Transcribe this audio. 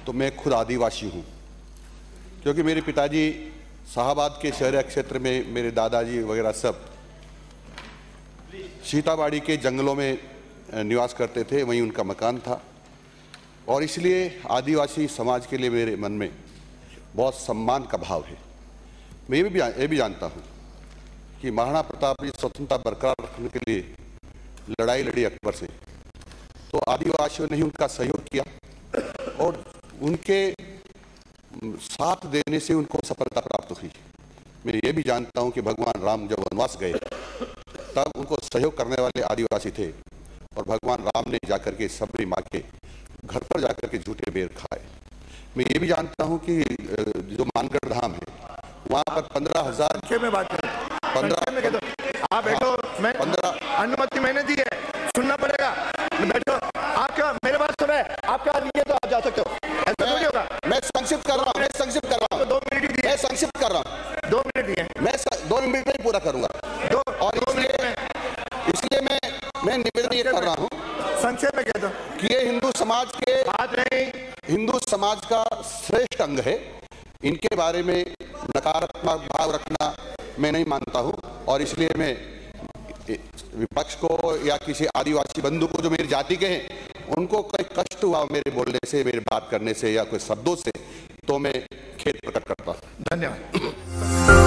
तो मैं खुद आदिवासी हूँ, क्योंकि मेरे पिताजी शाहबाद के शहरी क्षेत्र में, मेरे दादाजी वगैरह सब सीताबाड़ी के जंगलों में निवास करते थे, वहीं उनका मकान था। और इसलिए आदिवासी समाज के लिए मेरे मन में बहुत सम्मान का भाव है। मैं ये भी जानता हूँ कि महाराणा प्रताप जी स्वतंत्रता बरकरार रखने के लिए लड़ाई लड़ी अकबर से, तो आदिवासियों ने ही उनका सहयोग किया और उनके साथ देने से उनको सफलता प्राप्त हुई। मैं ये भी जानता हूँ कि भगवान राम जब वनवास गए तब उनको सहयोग करने वाले आदिवासी थे और भगवान राम ने जाकर के सबरी माँ के घर पर जाकर के झूठे बेर खाए। मैं ये भी जानता हूँ कि जो मानगढ़ धाम है वहाँ पर 15,000 में बात करें, 15 आप बैठो, मैं 15 अनुमति मैंने दी है, सुनना पड़ेगा, बैठो। आपका मेरे पास सुना है, आपका नहीं तो आप जा सकते हो, ऐसा थोड़ी होगा। मैं संक्षिप्त कर रहा हूँ, 2 मिनट ही दिए, मैं संक्षिप्त कर रहा हूँ, 2 मिनट दिए, मैं 2 मिनट में ही पूरा करूंगा। और इसलिए मैं निवेदन ये कर रहा हूँ, संक्षेप में कह दो कि ये हिंदू समाज के बात नहीं, हिंदू समाज का श्रेष्ठ अंग है। इनके बारे में नकारात्मक भाव रखना मैं नहीं मानता हूं और इसलिए मैं विपक्ष को या किसी आदिवासी बंधु को जो मेरी जाति के हैं उनको कोई कष्ट हुआ मेरे बोलने से, मेरे बात करने से या कोई शब्दों से, तो मैं खेद प्रकट करता हूं। धन्यवाद।